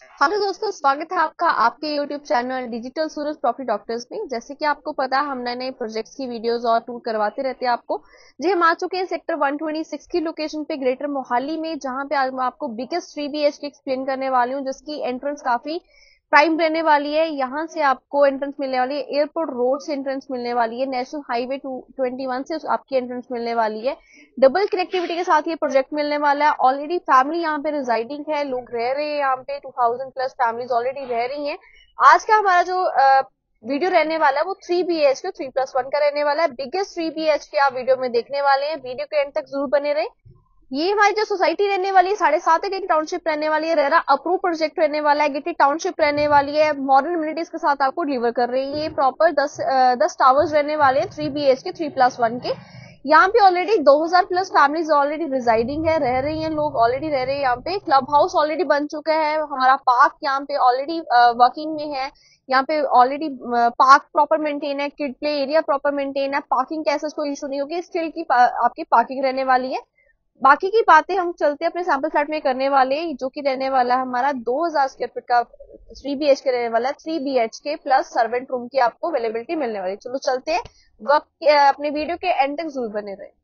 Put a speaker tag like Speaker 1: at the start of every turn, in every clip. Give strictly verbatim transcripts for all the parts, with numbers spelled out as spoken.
Speaker 1: Hello दोस्तों, स्वागत है आपका आपके YouTube channel digital Suraj property doctors में। जैसे कि आपको पता है, हम नए नए प्रोजेक्ट्स की वीडियोस और टूर करवाते रहते हैं आपको। जी, हम आ चुके हैं सेक्टर एक सौ छब्बीस की लोकेशन पे, ग्रेटर मोहाली में, जहां पे आज मैं आपको biggest three B H K explain करने वाली हूँ, जिसकी एंट्रेंस काफी प्राइम रहने वाली है। यहाँ से आपको एंट्रेंस मिलने वाली है, एयरपोर्ट रोड से एंट्रेंस मिलने वाली है, national highway two twenty one से आपकी एंट्रेंस मिलने वाली है। डबल कनेक्टिविटी के साथ ये प्रोजेक्ट मिलने वाला है। ऑलरेडी फैमिली यहाँ पे रिजाइडिंग है, लोग रह रहे हैं यहाँ पे, two thousand plus families already रह रही हैं। आज का हमारा जो वीडियो रहने वाला है वो three B H K three plus one का रहने वाला है। बिगेस्ट थ्री बी एच के आप वीडियो में देखने वाले हैं। वीडियो के एंड तक जरूर बने रहे। ये हमारी जो सोसाइटी रहने वाली है, साढ़े सात एकड़ टाउनशिप रहने वाली है, रेरा अप्रूव प्रोजेक्ट रहने वाला है, गिट्टी टाउनशिप रहने वाली है, मॉडर्न इम्यूनिटीज के साथ आपको डिलीवर कर रही है। ये प्रॉपर दस दस टावर्स रहने वाले हैं three B H K three plus one के। यहाँ पे ऑलरेडी दो हज़ार प्लस फैमिलीज ऑलरेडी रिजाइडिंग है, रह रही हैं, लोग ऑलरेडी रह रहे हैं यहाँ पे। क्लब हाउस ऑलरेडी बन चुका है, हमारा पार्क यहाँ पे ऑलरेडी वर्किंग में है। यहाँ पे ऑलरेडी पार्क प्रॉपर मेंटेन है, kid play area proper maintain है, पार्किंग का ऐसा कोई इशू नहीं होगी, स्टिल की आपकी पार्किंग रहने वाली है। बाकी की बातें हम चलते अपने सैंपल फ्लैट में करने वाले, जो कि रहने वाला है हमारा दो हज़ार स्क्वायर फीट का थ्री बी एच के रहने वाला है। Three B H K plus servant room की आपको अवेलेबिलिटी मिलने वाली है। चलो चलते हैं, वक्त अपने वीडियो के एंड तक जरूर बने रहे।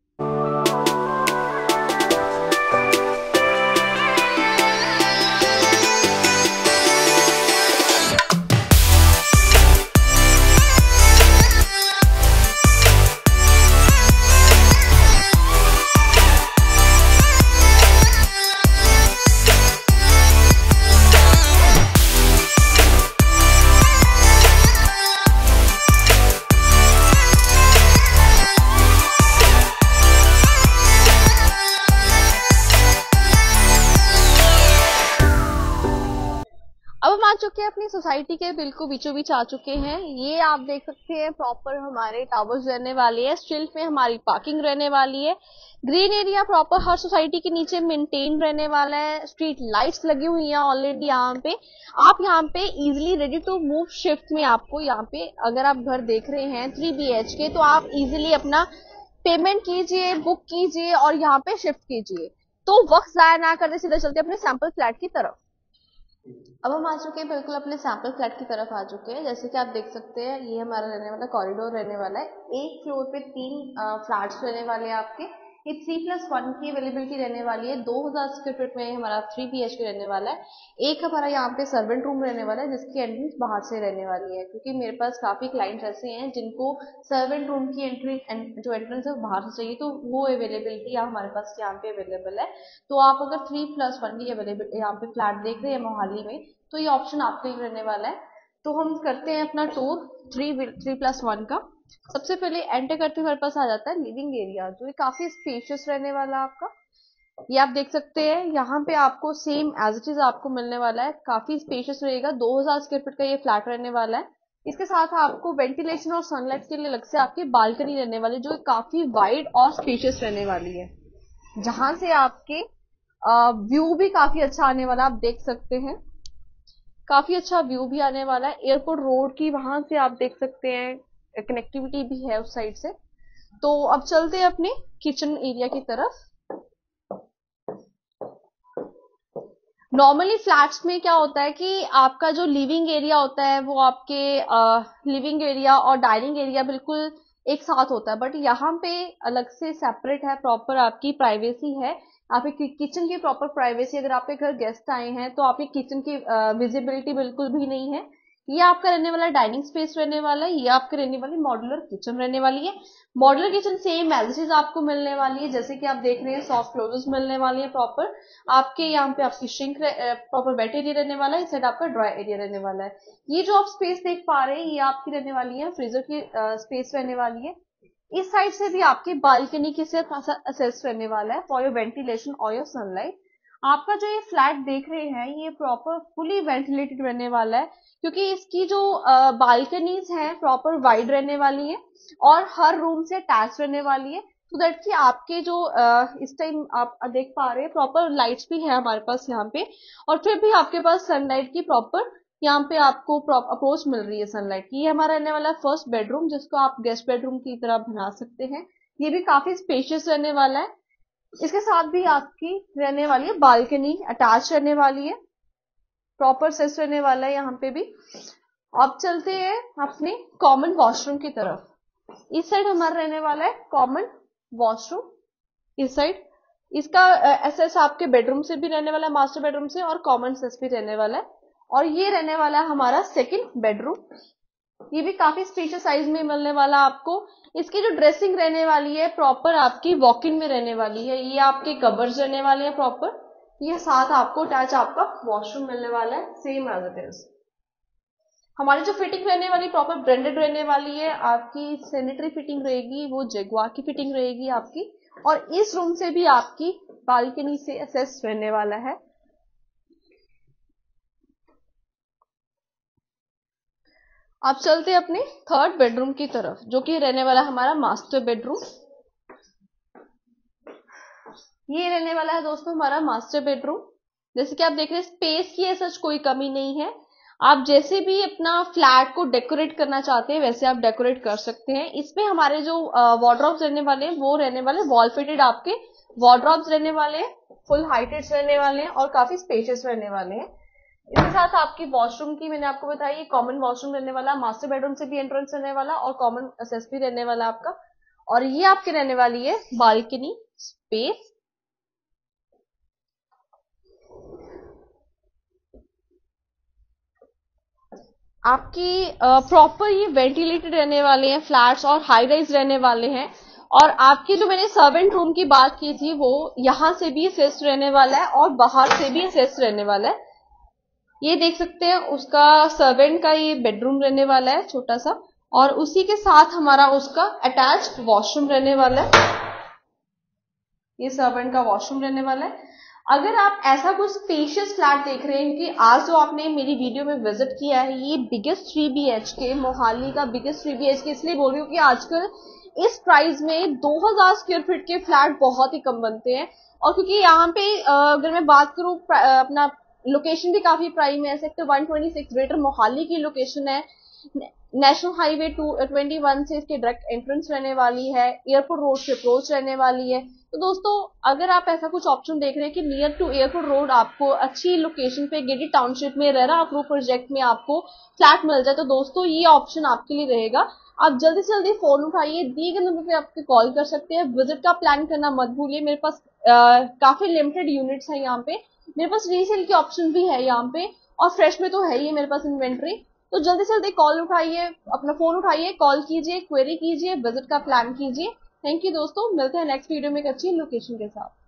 Speaker 1: अब हम आ चुके हैं अपनी सोसाइटी के बिल्कुल बीचों बीच आ चुके हैं। ये आप देख सकते हैं प्रॉपर हमारे टावर्स रहने वाले हैं, स्टिल्ट में हमारी पार्किंग रहने वाली है। ग्रीन एरिया प्रॉपर हर सोसाइटी के नीचे मेंटेन रहने वाला है। स्ट्रीट लाइट्स लगी हुई हैं ऑलरेडी यहाँ पे। आप यहाँ पे easily ready to move shift में आपको यहाँ पे, अगर आप घर देख रहे हैं थ्री बी एच के, तो आप इजिली अपना पेमेंट कीजिए, बुक कीजिए और यहाँ पे शिफ्ट कीजिए। तो वक्त जाया ना करते सीधा चलते अपने सैंपल फ्लैट की तरफ। अब हम आ चुके हैं बिल्कुल अपने सैंपल फ्लैट की तरफ आ चुके हैं। जैसे कि आप देख सकते हैं, ये हमारा रहने वाला कॉरिडोर रहने वाला है। एक फ्लोर पे तीन फ्लैट्स रहने वाले हैं आपके। ये थ्री प्लस वन की अवेलेबिलिटी रहने वाली है। दो हज़ार स्क्वायर फीट में हमारा थ्री बी एच के रहने वाला है। एक हमारा यहाँ पे सर्वेंट रूम रहने वाला है, जिसकी एंट्रेंस बाहर से रहने वाली है, क्योंकि मेरे पास काफी क्लाइंट्स ऐसे हैं जिनको सर्वेंट रूम की एंट्री जो एंट्रेंस है वो बाहर से चाहिए, तो वो अवेलेबिलिटी हमारे पास यहाँ पे अवेलेबल है। तो आप अगर थ्री प्लस वन की अवेलेबिलिटी यहाँ पे फ्लैट देख रहे हैं मोहाली में, तो ये ऑप्शन आपके लिए रहने वाला है। तो हम करते हैं अपना tour three three plus one का। सबसे पहले एंटर करते हमारे पास आ जाता है लिविंग एरिया, जो ये काफी स्पेशियस रहने वाला है आपका। ये आप देख सकते हैं, यहाँ पे आपको सेम एज इट इज आपको मिलने वाला है, काफी स्पेशियस रहेगा। दो हज़ार स्क्वायर फीट का ये फ्लैट रहने वाला है। इसके साथ आपको वेंटिलेशन और सनलाइट के लिए अलग से आपकी बालकनी रहने वाली, जो काफी वाइड और स्पेशियस रहने वाली है, जहां से आपके व्यू भी काफी अच्छा आने वाला, आप देख सकते हैं। काफी अच्छा व्यू भी आने वाला है एयरपोर्ट रोड की, वहां से आप देख सकते हैं, कनेक्टिविटी भी है उस साइड से। तो अब चलते हैं अपने किचन एरिया की तरफ। नॉर्मली फ्लैट्स में क्या होता है कि आपका जो लिविंग एरिया होता है वो आपके लिविंग एरिया और डाइनिंग एरिया बिल्कुल एक साथ होता है, बट यहाँ पे अलग से सेपरेट है, प्रॉपर आपकी प्राइवेसी है। आपकी किचन की प्रॉपर प्राइवेसी, अगर आपके घर गेस्ट आए हैं तो आपकी किचन की विजिबिलिटी बिल्कुल भी नहीं है। ये आपका रहने वाला डाइनिंग स्पेस रहने वाला है, ये आपके रहने वाली मॉड्यूलर किचन रहने वाली है। Modular kitchen same as it is आपको मिलने वाली है, जैसे कि आप देख रहे हैं, सॉफ्ट क्लोजेस मिलने वाली है प्रॉपर आपके। यहाँ पे आपकी श्रिंक प्रॉपर वेट एरिया रहने वाला है, इस साइड आपका ड्राई एरिया रहने वाला है। ये जो आप स्पेस देख पा रहे हैं, ये आपकी रहने वाली है फ्रीजर की स्पेस रहने वाली है। इस साइड से भी आपकी बालकनी की से खासा असेस रहने वाला है फॉर योर वेंटिलेशन और योर सनलाइट। आपका जो ये फ्लैट देख रहे हैं, ये प्रॉपर फुली वेंटिलेटेड रहने वाला है, क्योंकि इसकी जो बालकनीज हैं प्रॉपर वाइड रहने वाली है और हर रूम से अटैच रहने वाली है। तो दैट कि आपके जो इस टाइम आप देख पा रहे हैं, प्रॉपर लाइट्स भी है हमारे पास यहाँ पे, और फिर भी आपके पास सनलाइट की प्रॉपर यहाँ पे आपको अप्रोच मिल रही है सनलाइट की। ये हमारा रहने वाला फर्स्ट बेडरूम, जिसको आप गेस्ट बेडरूम की तरह बना सकते हैं। ये भी काफी स्पेशियस रहने वाला है। इसके साथ भी आपकी रहने वाली है बालकनी अटैच रहने वाली है। प्रॉपर एक्सेस रहने वाला है यहाँ पे भी। अब चलते हैं अपने कॉमन वॉशरूम की तरफ। इस साइड हमारा रहने वाला है कॉमन वॉशरूम, इस साइड इसका एक्सेस आपके बेडरूम से भी रहने वाला है, मास्टर बेडरूम से, और कॉमन एक्सेस भी रहने वाला है। और ये रहने वाला है हमारा सेकंड बेडरूम, ये भी काफी स्पेशियस साइज में मिलने वाला आपको। इसकी जो ड्रेसिंग रहने वाली है प्रॉपर आपकी वॉक इन में रहने वाली है। ये आपके कबर्ड्स रहने वाले हैं प्रॉपर, ये साथ आपको अटैच आपका वॉशरूम मिलने वाला है सेम एज इट इज। हमारी जो फिटिंग रहने वाली प्रॉपर ब्रांडेड रहने वाली है, आपकी सैनिटरी फिटिंग रहेगी वो जगुआर की फिटिंग रहेगी आपकी। और इस रूम से भी आपकी बालकनी से एक्सेस रहने वाला है। अब चलते हैं अपने थर्ड बेडरूम की तरफ, जो कि रहने वाला हमारा मास्टर बेडरूम। ये रहने वाला है दोस्तों हमारा मास्टर बेडरूम। जैसे कि आप देख रहे हैं स्पेस की ऐसा कोई कमी नहीं है, आप जैसे भी अपना फ्लैट को डेकोरेट करना चाहते हैं वैसे आप डेकोरेट कर सकते हैं। इसमें हमारे जो वार्डरोब्स रहने वाले हैं वो रहने वाले वॉल फिटेड आपके वार्डरोब्स रहने वाले हैं, फुल हाइटेड रहने वाले हैं और काफी स्पेशियस रहने वाले हैं। इसके साथ आपकी वॉशरूम की मैंने आपको बताई कॉमन वॉशरूम रहने वाला, मास्टर बेडरूम से भी एंट्रेंस रहने वाला और कॉमन एक्सेस भी रहने वाला आपका। और ये आपकी रहने वाली है बालकनी स्पेस। आपकी प्रॉपर ये वेंटिलेटेड रहने वाले हैं फ्लैट्स और हाई राइज रहने वाले हैं। और आपकी जो मैंने सर्वेंट रूम की बात की थी वो यहां से भी एक्सेस रहने वाला है और बाहर से भी एक्सेस रहने वाला है। ये देख सकते हैं उसका सर्वेंट का ये बेडरूम रहने वाला है छोटा सा, और उसी के साथ हमारा उसका अटैच्ड वॉशरूम रहने वाला है। ये सर्वेंट का वॉशरूम रहने वाला है। अगर आप ऐसा कुछ स्पेशियस फ्लैट देख रहे हैं कि आज जो आपने मेरी वीडियो में विजिट किया है, ये बिगेस्ट थ्री बी एच के मोहाली का बिगेस्ट थ्री बी एच के इसलिए बोल रही हूँ कि आजकल इस प्राइस में दो हज़ार स्क्वायर फीट के फ्लैट बहुत ही कम बनते हैं। और क्योंकि यहाँ पे अगर मैं बात करूँ अपना लोकेशन भी काफी प्राइम है, sector one twenty six greater Mohali की लोकेशन है, national highway two twenty one से इसके डायरेक्ट एंट्रेंस रहने वाली है, एयरपोर्ट रोड से अप्रोच रहने वाली है। तो दोस्तों अगर आप ऐसा कुछ ऑप्शन देख रहे हैं कि नियर टू एयरपोर्ट रोड आपको अच्छी लोकेशन पे गेटी टाउनशिप में रेरा अप्रूव प्रोजेक्ट में आपको फ्लैट मिल जाए, तो दोस्तों ये ऑप्शन आपके लिए रहेगा। आप जल्दी से जल्दी फोन उठाइए, दिए गए नंबर पे आपको कॉल कर सकते हैं। विजिट का प्लान करना मत भूलिए। मेरे पास आ, काफी लिमिटेड यूनिट्स है यहाँ पे, मेरे पास रीसेल की ऑप्शन भी है यहाँ पे, और फ्रेश में तो है ही मेरे पास इन्वेंट्री। तो जल्दी से जल्दी कॉल उठाइए, अपना फोन उठाइए, कॉल कीजिए, क्वेरी कीजिए, विजिट का प्लान कीजिए। थैंक यू दोस्तों, मिलते हैं नेक्स्ट वीडियो में एक अच्छी लोकेशन के साथ।